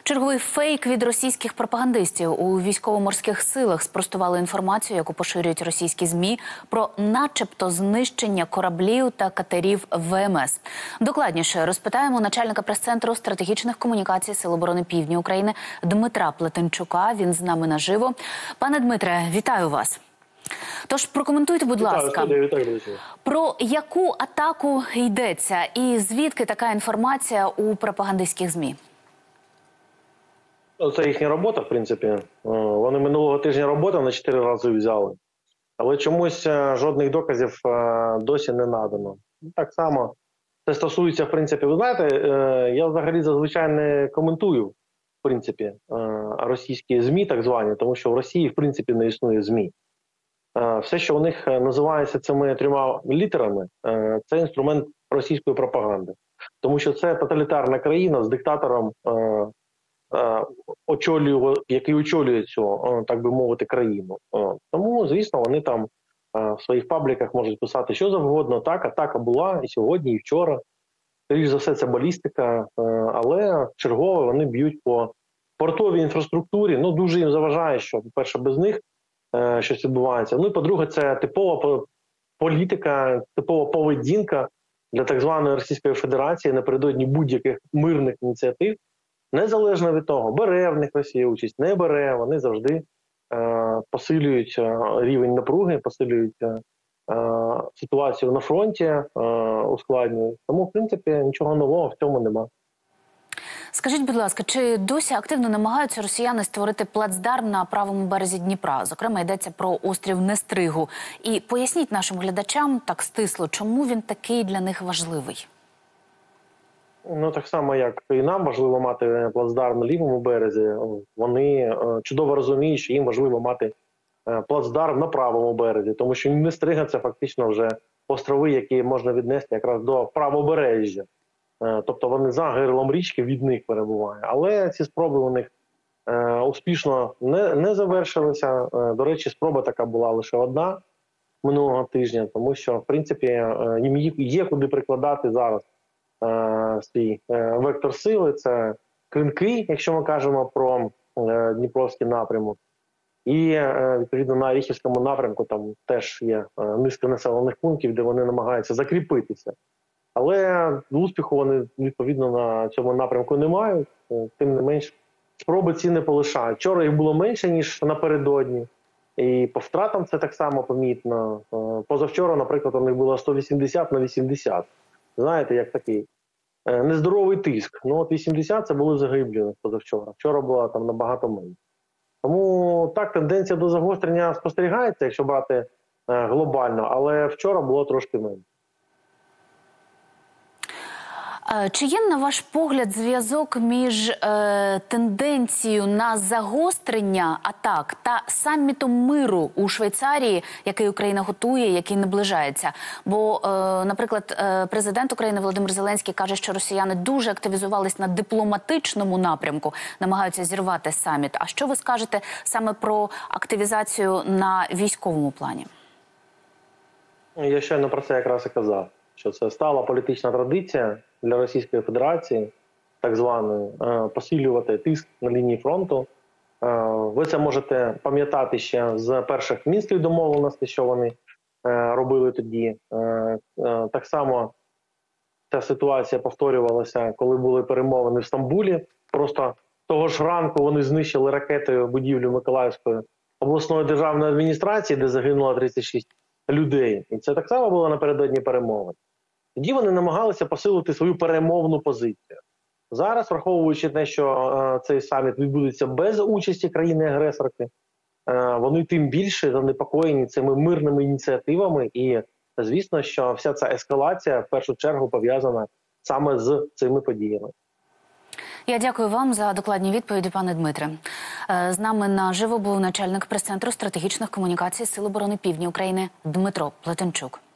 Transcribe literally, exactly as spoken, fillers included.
Черговий фейк від російських пропагандистів. У військово-морських силах спростували інформацію, яку поширюють російські ЗМІ, про начебто знищення кораблів та катерів ВМС. Докладніше розпитаємо начальника прес-центру стратегічних комунікацій Сил оборони Півдня України Дмитра Плетенчука. Він з нами наживо. Пане Дмитре, вітаю вас. Тож прокоментуйте, будь Вітаю, ласка, студія, вітаю, про яку атаку йдеться і звідки така інформація у пропагандистських ЗМІ? Це їхня робота, в принципі. Вони минулого тижня роботу на чотири рази взяли. Але чомусь жодних доказів досі не надано. Так само це стосується, в принципі, ви знаєте, я взагалі зазвичай не коментую, в принципі, російські ЗМІ так звані, тому що в Росії, в принципі, не існує ЗМІ. Все, що у них називається цими трьома літерами, це інструмент російської пропаганди. Тому що це тоталітарна країна з диктатором, очолює, який очолює цю, так би мовити, країну. Тому, звісно, вони там в своїх пабліках можуть писати що завгодно. Так, атака була і сьогодні, і вчора. Скоріше за все, це балістика, але чергово вони б'ють по портовій інфраструктурі. Ну, дуже їм заважає, що, по-перше, без них щось відбувається. Ну і, по-друге, це типова політика, типова поведінка для так званої Російської Федерації напередодні будь-яких мирних ініціатив. Незалежно від того, бере в них Росія участь, не бере, вони завжди е, посилюють рівень напруги, посилюють е, ситуацію на фронті, е, ускладнюють. Тому, в принципі, нічого нового в цьому нема. Скажіть, будь ласка, чи досі активно намагаються росіяни створити плацдарм на правому березі Дніпра? Зокрема, йдеться про острів Нестригу. І поясніть нашим глядачам так стисло, чому він такий для них важливий? Ну, так само, як і нам важливо мати плацдарм на лівому березі, вони чудово розуміють, що їм важливо мати плацдарм на правому березі, тому що Нестрига – це фактично вже острови, які можна віднести якраз до правобережжя. Тобто вони за гирлом річки, від них перебувають. Але ці спроби у них успішно не, не завершилися. До речі, спроба така була лише одна минулого тижня, тому що, в принципі, їм є куди прикладати зараз свій вектор сили, це Кринки, якщо ми кажемо про Дніпровський напрямок. І, відповідно, на Оріхівському напрямку там теж є низка населених пунктів, де вони намагаються закріпитися. Але успіху вони, відповідно, на цьому напрямку не мають. Тим не менш, спроби ці не полишають. Вчора їх було менше, ніж напередодні. І по втратам це так само помітно. Позавчора, наприклад, у них було сто вісімдесят на вісімдесят. Знаєте, як такий нездоровий тиск. Ну от вісімдесят – це були загиблі позавчора. Вчора була там набагато менше. Тому так, тенденція до загострення спостерігається, якщо брати глобально, але вчора було трошки менше. Чи є, на ваш погляд, зв'язок між е, тенденцією на загострення атак та самітом миру у Швейцарії, який Україна готує, який наближається? Бо, е, наприклад, е, президент України Володимир Зеленський каже, що росіяни дуже активізувались на дипломатичному напрямку, намагаються зірвати саміт. А що ви скажете саме про активізацію на військовому плані? Я щойно про це якраз і казав, що це стала політична традиція для Російської Федерації, так званої, посилювати тиск на лінії фронту. Ви це можете пам'ятати ще з перших мінських домовленостей, що вони робили тоді. Так само ця ситуація повторювалася, коли були перемовини в Стамбулі. Просто того ж ранку вони знищили ракетою будівлю Миколаївської обласної державної адміністрації, де загинуло тридцять шість людей. І це так само було напередодні перемовин. Тоді вони намагалися посилити свою перемовну позицію. Зараз, враховуючи те, що е, цей саміт відбудеться без участі країни-агресорки, е, вони тим більше занепокоєні цими мирними ініціативами. І, звісно, що вся ця ескалація в першу чергу пов'язана саме з цими подіями. Я дякую вам за докладні відповіді, пане Дмитре. З нами наживо був начальник прес-центру стратегічних комунікацій Сил оборони Півдня України Дмитро Плетенчук.